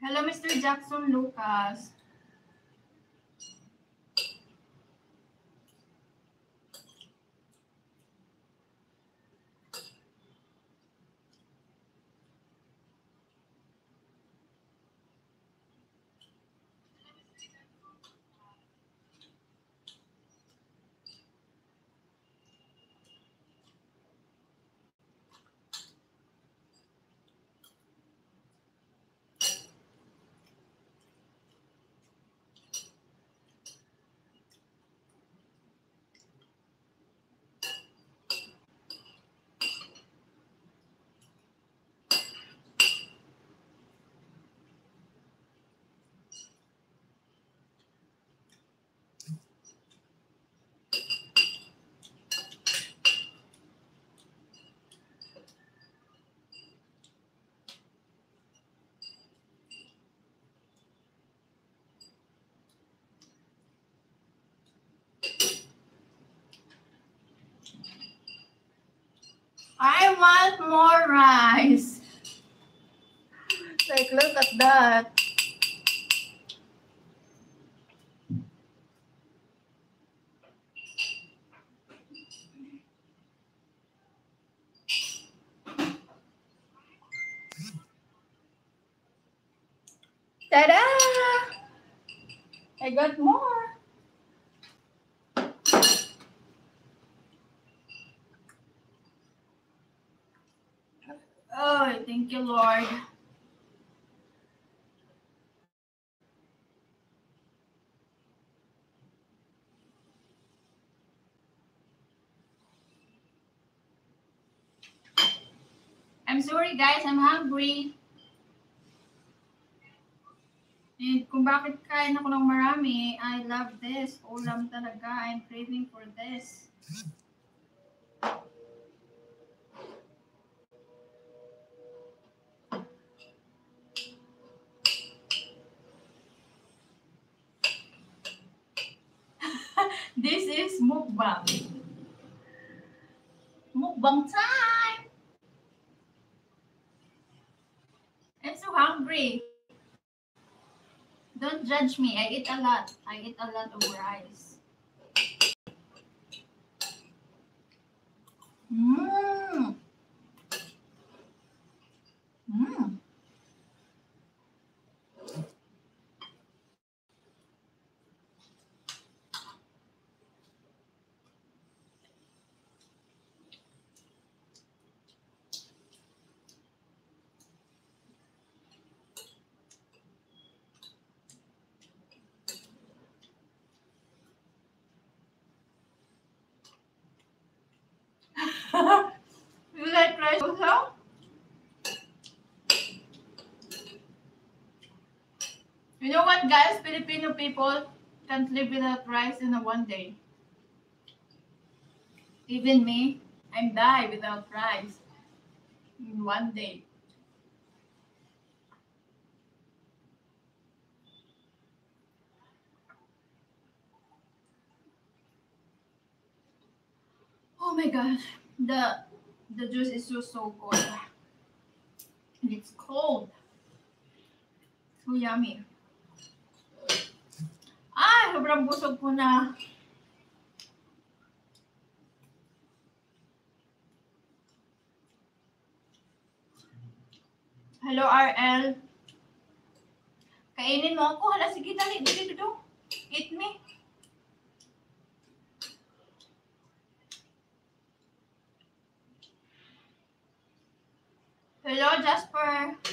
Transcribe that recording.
Hello, Mr. Jackson Lucas. I want more rice. Like, look at that. Ta-da! I got more. Oh, thank you, Lord. I'm sorry, guys. I'm hungry. And kung bakit kain ako ng marami, I love this. Ulam talaga. I'm craving for this. This is mukbang. Mukbang time! I'm so hungry. Don't judge me. I eat a lot. I eat a lot of rice. Mmm. Mmm. You like rice also? You know what, guys? Filipino people can't live without rice in a one day. Even me, I'm die without rice in one day. Oh my gosh, the juice is so cold. And it's cold. So yummy. Ah, sobrang busog ko na. Hello, RL. Kainin mo ako. Hala, sige, dali. Dali, dito. Eat me. Hello, Jasper.